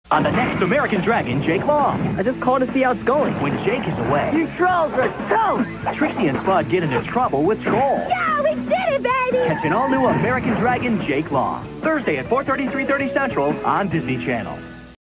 On the next American Dragon, Jake Long. I just called to see how it's going. When Jake is away, You trolls are toast! Trixie and Spud get into trouble with Troll. Yeah, we did it, baby! Catch an all-new American Dragon, Jake Long. Thursday at 4:30, 3:30 Central on Disney Channel.